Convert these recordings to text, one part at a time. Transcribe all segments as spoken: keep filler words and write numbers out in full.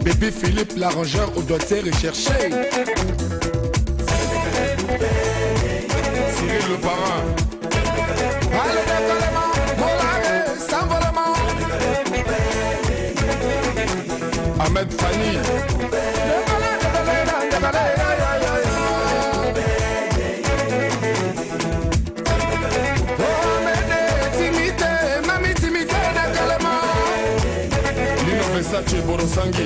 Bébé Philippe, l'arrangeur au doigté recherché. Cyril le parrain. Allez, décollement, volare, s'envolement. Ahmed Fanny. Décoller, décoller, décoller, aïe, aïe, aïe. Oh, Médé, timité, mami, timité, décollement. Lino Versace, Borosangui.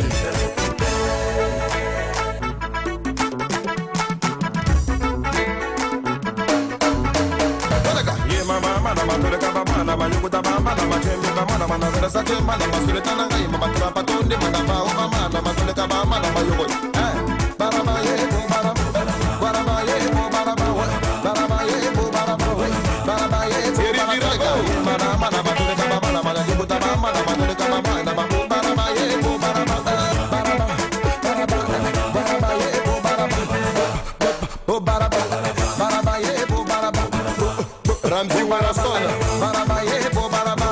Ramzi Barasona, Barabaye, Bobaraba,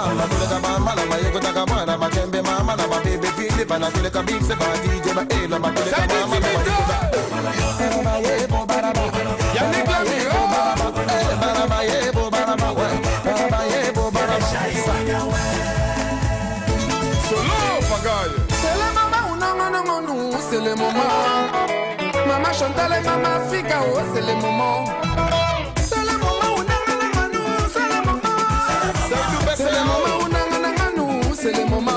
Matembe Mama, my baby Philip, and I feel like a big seven D J, but Ella, my Barabaye, Bobaraba, Yannick Lamy, Barabaye, Bobaraba, Barabaye, Bobaraba, Solo, Pagaille. C'est le moment où non, non, non, non, c'est le moment. Maman Chantal et Maman Figaro, c'est le moment. C'est le moment où nangananganu, c'est le moment.